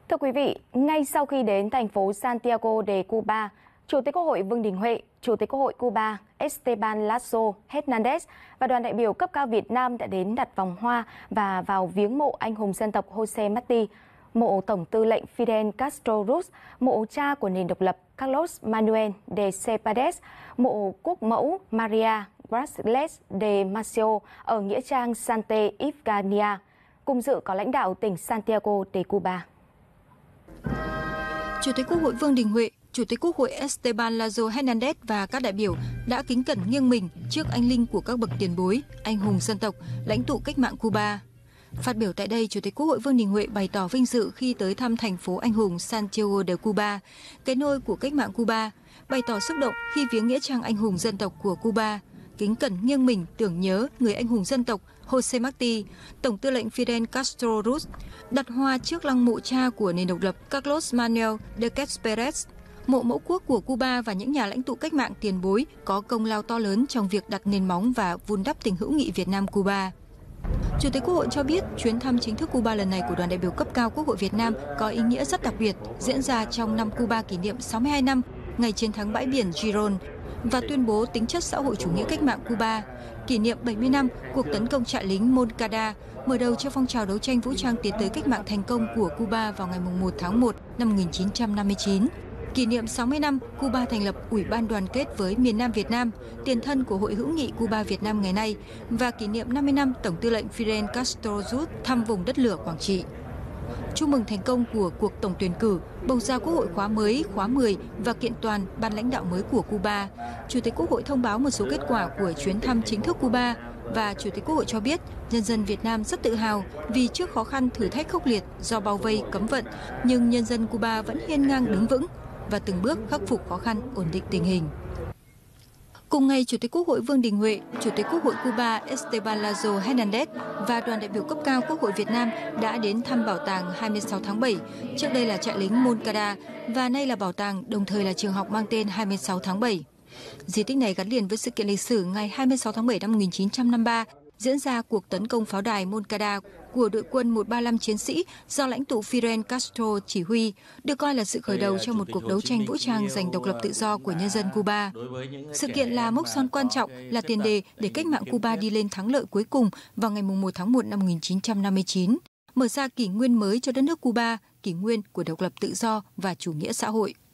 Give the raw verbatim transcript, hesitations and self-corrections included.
Thưa quý vị, ngay sau khi đến thành phố Santiago de Cuba, Chủ tịch Quốc hội Vương Đình Huệ, Chủ tịch Quốc hội Cuba Esteban Lasso Hernández và đoàn đại biểu cấp cao Việt Nam đã đến đặt vòng hoa và vào viếng mộ anh hùng dân tộc José Martí, mộ Tổng tư lệnh Fidel Castro Ruz, mộ cha của nền độc lập Carlos Manuel de Ceballos, mộ quốc mẫu María Grazales de Macio ở nghĩa trang Santa Ifigenia. Cùng dự có lãnh đạo tỉnh Santiago de Cuba. Chủ tịch Quốc hội Vương Đình Huệ, Chủ tịch Quốc hội Esteban Lasso Hernández và các đại biểu đã kính cẩn nghiêng mình trước anh linh của các bậc tiền bối, anh hùng dân tộc, lãnh tụ cách mạng Cuba. Phát biểu tại đây, Chủ tịch Quốc hội Vương Đình Huệ bày tỏ vinh dự khi tới thăm thành phố anh hùng Santiago de Cuba, cái nôi của cách mạng Cuba, bày tỏ xúc động khi viếng nghĩa trang anh hùng dân tộc của Cuba, kính cẩn nghiêng mình tưởng nhớ người anh hùng dân tộc José Martí, Tổng tư lệnh Fidel Castro Ruz, đặt hoa trước lăng mộ cha của nền độc lập Carlos Manuel de Ceballos, mộ mẫu quốc của Cuba và những nhà lãnh tụ cách mạng tiền bối có công lao to lớn trong việc đặt nền móng và vun đắp tình hữu nghị Việt Nam-Cuba. Chủ tịch Quốc hội cho biết chuyến thăm chính thức Cuba lần này của đoàn đại biểu cấp cao Quốc hội Việt Nam có ý nghĩa rất đặc biệt, diễn ra trong năm Cuba kỷ niệm sáu mươi hai năm ngày chiến thắng bãi biển Giron và tuyên bố tính chất xã hội chủ nghĩa cách mạng Cuba, kỷ niệm bảy mươi năm cuộc tấn công trại lính Moncada, mở đầu cho phong trào đấu tranh vũ trang tiến tới cách mạng thành công của Cuba vào ngày một tháng một năm một nghìn chín trăm năm mươi chín. Kỷ niệm sáu mươi năm Cuba thành lập Ủy ban đoàn kết với miền Nam Việt Nam, tiền thân của Hội hữu nghị Cuba Việt Nam ngày nay, và kỷ niệm năm mươi năm Tổng tư lệnh Fidel Castro Ruz thăm vùng đất lửa Quảng Trị. Chúc mừng thành công của cuộc tổng tuyển cử, bầu ra Quốc hội khóa mới, khóa mười và kiện toàn ban lãnh đạo mới của Cuba. Chủ tịch Quốc hội thông báo một số kết quả của chuyến thăm chính thức Cuba và Chủ tịch Quốc hội cho biết nhân dân Việt Nam rất tự hào vì trước khó khăn thử thách khốc liệt do bao vây cấm vận, nhưng nhân dân Cuba vẫn hiên ngang đứng vững và từng bước khắc phục khó khăn, ổn định tình hình. Cùng ngày, Chủ tịch Quốc hội Vương Đình Huệ, Chủ tịch Quốc hội Cuba Esteban Lasso Hernández và đoàn đại biểu cấp cao Quốc hội Việt Nam đã đến thăm bảo tàng hai mươi sáu tháng bảy, trước đây là trại lính Moncada và nay là bảo tàng, đồng thời là trường học mang tên hai mươi sáu tháng bảy. Di tích này gắn liền với sự kiện lịch sử ngày hai mươi sáu tháng bảy năm một nghìn chín trăm năm mươi ba, diễn ra cuộc tấn công pháo đài Moncada của đội quân một ba năm chiến sĩ do lãnh tụ Fidel Castro chỉ huy, được coi là sự khởi đầu cho một cuộc đấu tranh vũ trang giành độc lập tự do của nhân dân Cuba. Sự kiện là mốc son quan trọng, là tiền đề để cách mạng Cuba đi lên thắng lợi cuối cùng vào ngày một tháng một năm một nghìn chín trăm năm mươi chín, mở ra kỷ nguyên mới cho đất nước Cuba, kỷ nguyên của độc lập tự do và chủ nghĩa xã hội.